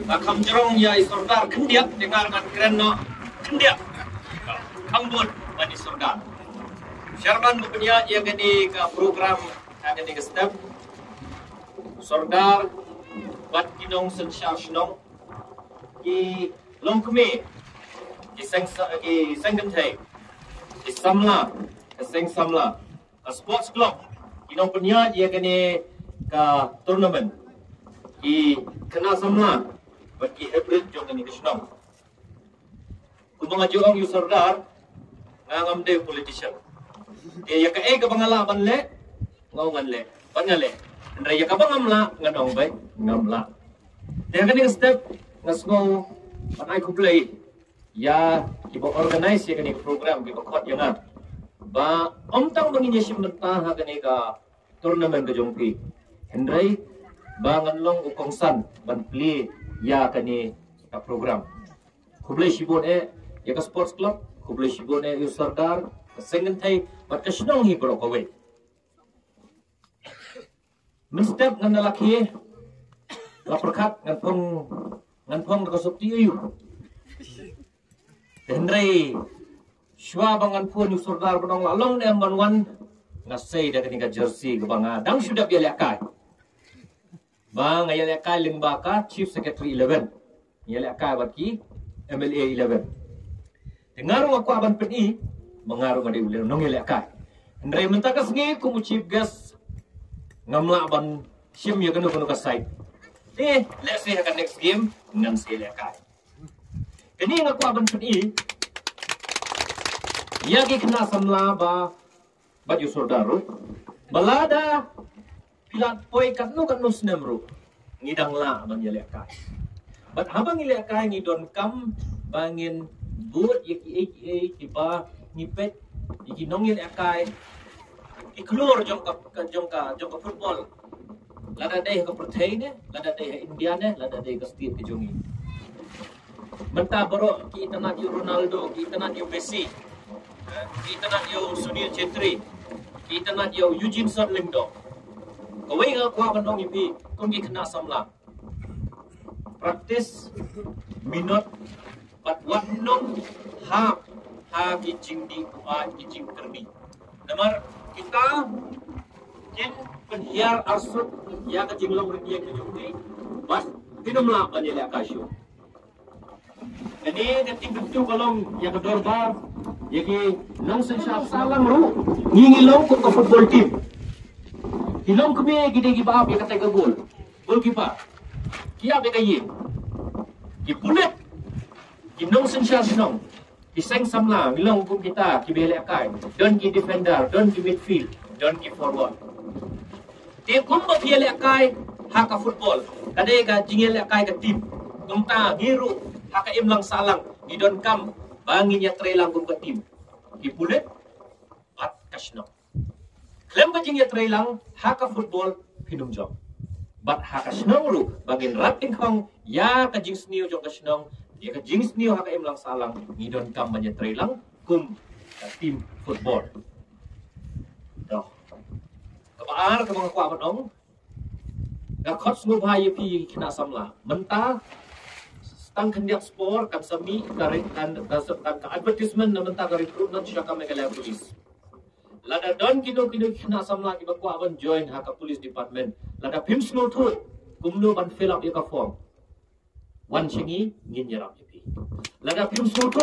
Akam jerong ya isordar kendiak dengan kreno kendiak. Kambut mani sordar. Sherman punya yang ini ke program yang ini ke step sordar bat kinong sensar shnong i longkme i senggentai i samla seng samla a sports club kinong punya yang ini ke tournament i kena samla bat ki hybrid jong ini ke shnong kumang ajong yu sordar ngam de politician ya ka e ka bangala banle ngau nganle banale ndra ya ka bangamla nganong bay ngamla dia kan step ngasgo panai ku play ya kibo organize ya kan program kibo khot yang ba omtang banginya simta ha kan ka tournament ka jongpi hendrai ba nganlong ukongsan ban play ya kan ka program ku play sibon ya ka sports club ku play sibon yu sardar sengen thai bat kashnong hi bro kowe menstep ngan laki la perkat ngan pong ka sopti yu hendrai shwa bangan pun yu sardar bonong lalong ne manwan ngasai da ka jersey ka banga dang sudah biala kai bang ayala kai lingba ka chief secretary 11 yala kai bat ki MLA 11 dengar aku aban peni mengaruh pada ular nongil akai. Ndrai mentakas ngi kumu chief guest ngamla ban sim ya kanu kanu kasai. Let's see akan next game ngan sekali akai. Kini ngaku aban peni ya ki kena samla ba baju saudara balada pilat poi kanu snemru ngidang la ban yale akai. Bat habang ile akai ngidon kam bangin buat yaki kiba ngipet iki nongil akai iklur jongka football lada deh ke pertai ne lada deh India ne lada deh ke state ke jongi menta baro kita nak yu Ronaldo kita nak yu Messi kita nak yu Sunil Chetri kita nak yu Eugene Sutherland kawai nga kwa bandong ipi kung kena samla praktis minut but what nong ha gijing di gijing kerbi namar kita jen penhiar arsut ya ke jinglong redia ke jumdi bas tinum la banyak akasyo jadi keting betu kalong ya ke dorbar ya ke nong sensap salang ru ngingilong ko football team hilong kami gide gi baap ya kata gol kipa kia be kayi ki punet ki nong sensap sinong iseng samla bilang hukum kita ki bele akai don't ki defender don't ki midfield don't ki forward te kumba bele akai haka football kade ga jingel akai ka team kumta giru haka imlang salang di don kam bangin ya trelang kum ka team ki pulet at kasno klem ba jingel trelang haka football pinum jong bat haka snong ru bangin rating khong ya ka jing sniu jong ka snong ya ka jings niyo haka imlang salang ngidon kam banya trailang kum tim football doh kapaar ka mga kwa manong ngakot snu bhai pi kina samla menta stang kandiak sport kan sami karing kan ka advertisement na menta ka recruitment siya ka megala police lada don kino kina samla ki bakwa ban join haka police department lada pim snu thu kumno ban fill up ya ka form wan chingi ngin yarap ipi lada film soto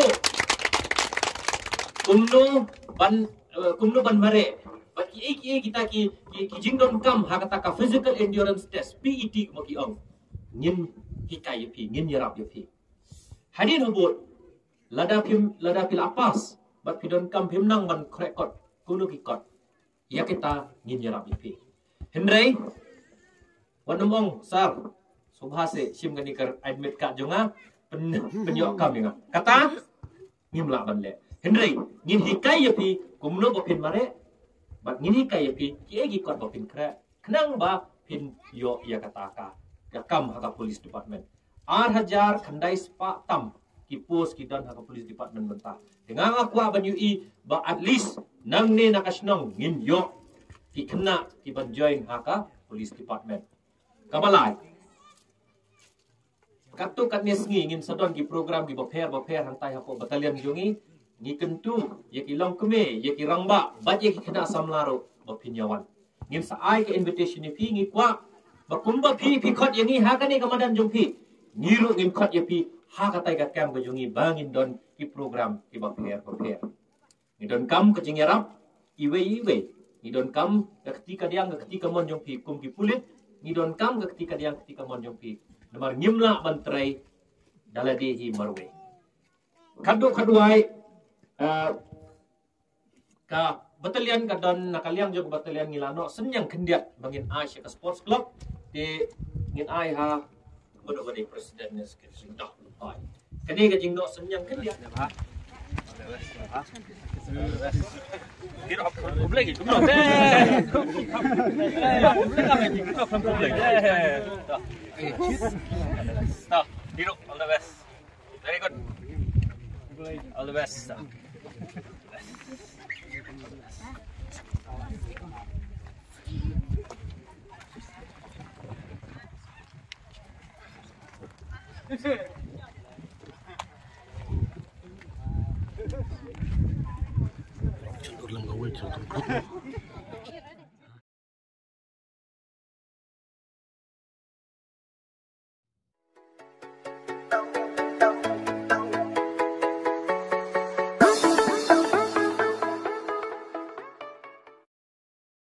kumno ban mare baki kita ki jingdon kam hakata ka physical endurance test PET mo ki ong ngin hikai ipi ngin yarap ipi hadin hobot lada pil apas bat pidon kam himnang ban krekot kuno ki kot ya kita ngin yarap ipi hendrai wanumong sar subhase sim gani kar admit ka jonga penyok kami nga kata ngimla banle hendrai ngin hikai yapi kumno bopin mare bat ngin hikai yapi kiegi kot bopin kra kenang ba pin yo ya kata ka kam haka police department 8000 khandai spa tam ki post ki dan haka police department benta dengan aku ban ui ba at least nang ne nakasnong ngin yo ki kena ki ban join haka police department kabalai Katu kat ngi ngin sadon ki program ki baper hantai hapo batalion jungi ngi kentu ye ki long keme ye ki rangba bat ye ki kena samlaro bapinyawan ngin sa ai ke invitation ni pi ngi kwa bakumba pi khot ye ngi ha ka ni kamadan jung pi ngiru ngin khot ye pi ha ka tai kat kam jungi bangin don ki program ki baper ngi don kam ke jingerap iwe ngi don kam ketika diang ketika mon jung pi kum ki pulit ngi don kam ketika diang ketika mon jung pi Namar ngimla bantrai daladehi marwe. Kaduai ka batalion kadon nakaliang jog batalion ngilano senyang kendiat bangin Asia Sports Club di ngin ai ha bodo-bodo presiden nes kesindah lupai. Kani ka jingdo senyang kendiat. Kira apa lagi? Belum. Stop. Dino, all the best. Very good. All the best. All the best.